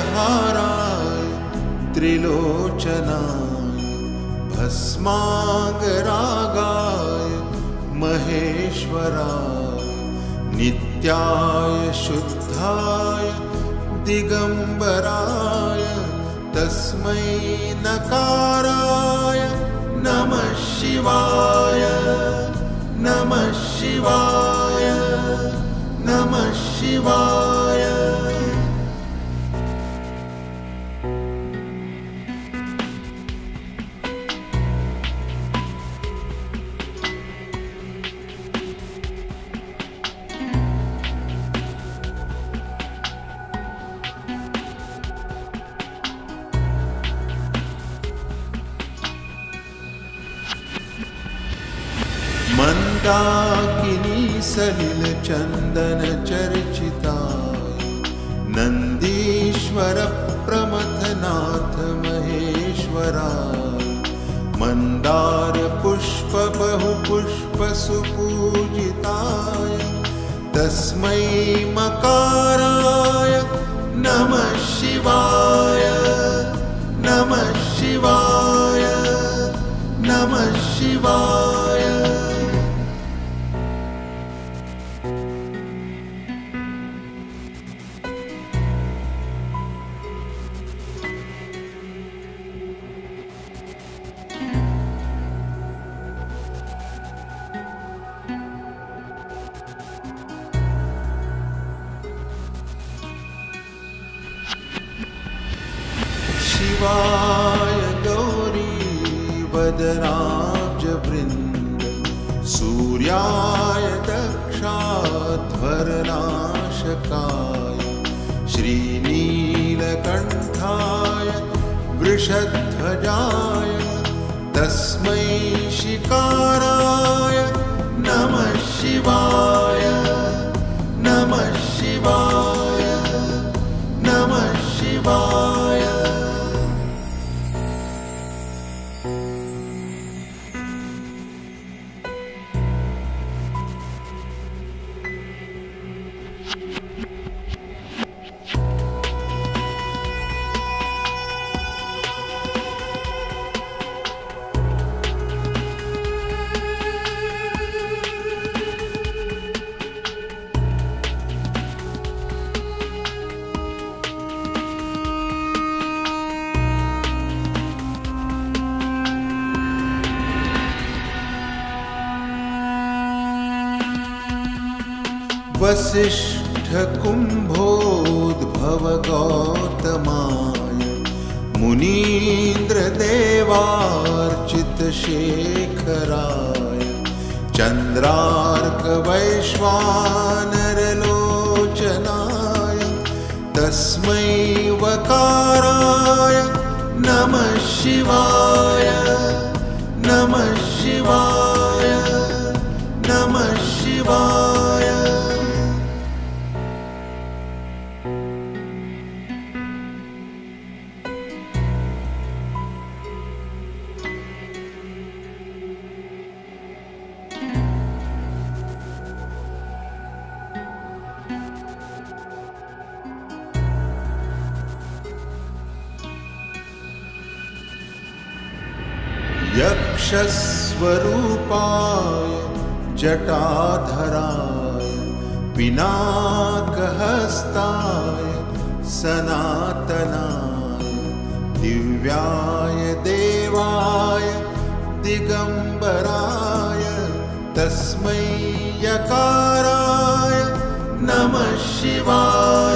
हाराय त्रिलोचनाय भस्मांगरागाय महेश्वराय नित्याय शुद्धाय दिगंबराय तस्मै नकाराय नमः शिवाय नमः शिवाय नमः शिवाय। मंदाकिनी सलिल चंदन चर्चिताय नंदीश्वर प्रमथनाथ महेश्वराय मंदार पुष्प बहुपुष्प सुपूजिताय तस्मै मकाराय नमः शिवाय नमः शिवाय नमः शिवाय। शिवाय गौरी वदनाब्जवृन्द सूर्याय दक्षाध्वरनाशकाय श्रीनीलकण्ठाय वृषध्वजाय तस्मै शिकाराय नमः शिवाय नमः शिवाय नमः शिवाय। वसिष्ठ कुंभोद्भव गौतमाय मुनीन्द्र देवार्चित शेखराय चंद्रार्क वैश्वानर लोचनाय तस्मै वकाराय नमः शिवाय नमः शिवाय नमः शिवाय। यक्षस्वरूपाय जटाधराय पिनाकहस्ताय सनातनाय दिव्याय देवाय दिगंबराय तस्मै यकाराय नमः शिवाय